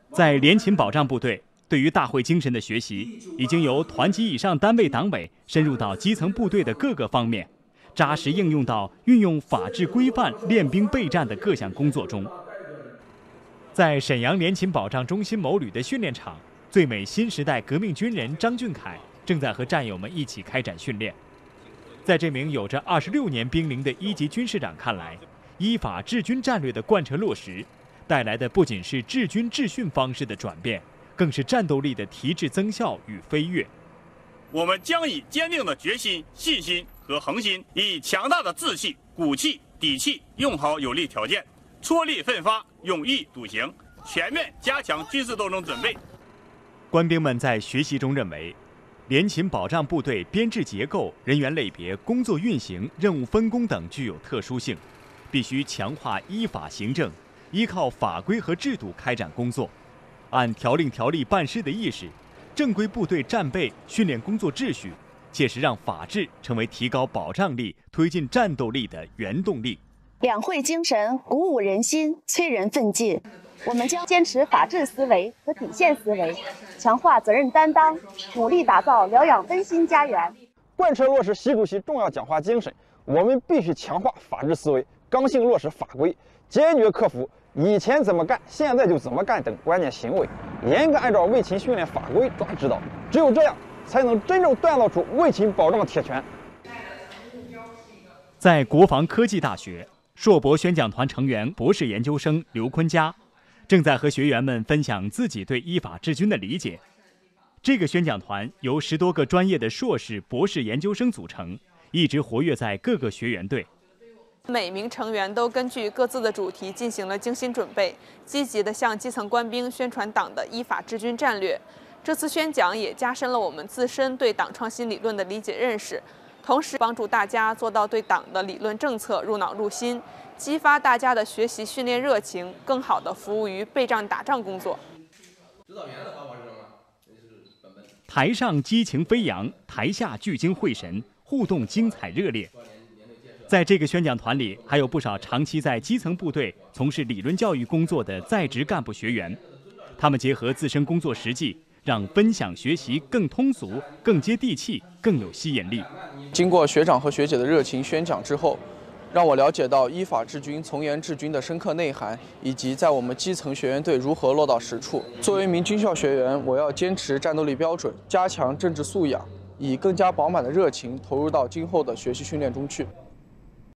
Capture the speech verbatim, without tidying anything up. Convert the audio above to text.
在联勤保障部队，对于大会精神的学习，已经由团级以上单位党委深入到基层部队的各个方面，扎实应用到运用法治规范练兵备战的各项工作中。在沈阳联勤保障中心某旅的训练场，最美新时代革命军人张俊凯正在和战友们一起开展训练。在这名有着二十六年兵龄的一级军事长看来，依法治军战略的贯彻落实，带来的不仅是治军治训方式的转变，更是战斗力的提质增效与飞跃。 我们将以坚定的决心、信心和恒心，以强大的志气、骨气、底气，用好有利条件，踔厉奋发，勇毅笃行，全面加强军事斗争准备。 官兵们在学习中认为，联勤保障部队编制结构、人员类别、工作运行、任务分工等具有特殊性，必须强化依法行政，依靠法规和制度开展工作，按条令条例办事的意识，正规部队战备训练工作秩序，切实让法治成为提高保障力、推进战斗力的原动力。 两会精神鼓舞人心，催人奋进。我们将坚持法治思维和底线思维，强化责任担当，努力打造疗养温馨家园。 贯彻落实习主席重要讲话精神，我们必须强化法治思维，刚性落实法规，坚决克服以前怎么干，现在就怎么干等关键行为，严格按照卫勤训练法规抓指导。只有这样，才能真正锻造出卫勤保障铁拳。 在国防科技大学，硕博宣讲团成员博士研究生刘坤佳正在和学员们分享自己对依法治军的理解。这个宣讲团由十多个专业的硕士、博士研究生组成，一直活跃在各个学员队。 每名成员都根据各自的主题进行了精心准备，积极地向基层官兵宣传党的依法治军战略。这次宣讲也加深了我们自身对党创新理论的理解认识，同时帮助大家做到对党的理论政策入脑入心，激发大家的学习训练热情，更好地服务于备战打仗工作。 台上激情飞扬，台下聚精会神，互动精彩热烈。在这个宣讲团里，还有不少长期在基层部队从事理论教育工作的在职干部学员，他们结合自身工作实际，让分享学习更通俗、更接地气、更有吸引力。 经过学长和学姐的热情宣讲之后，让我了解到依法治军、从严治军的深刻内涵，以及在我们基层学员队如何落到实处。作为一名军校学员，我要坚持战斗力标准，加强政治素养，以更加饱满的热情投入到今后的学习训练中去。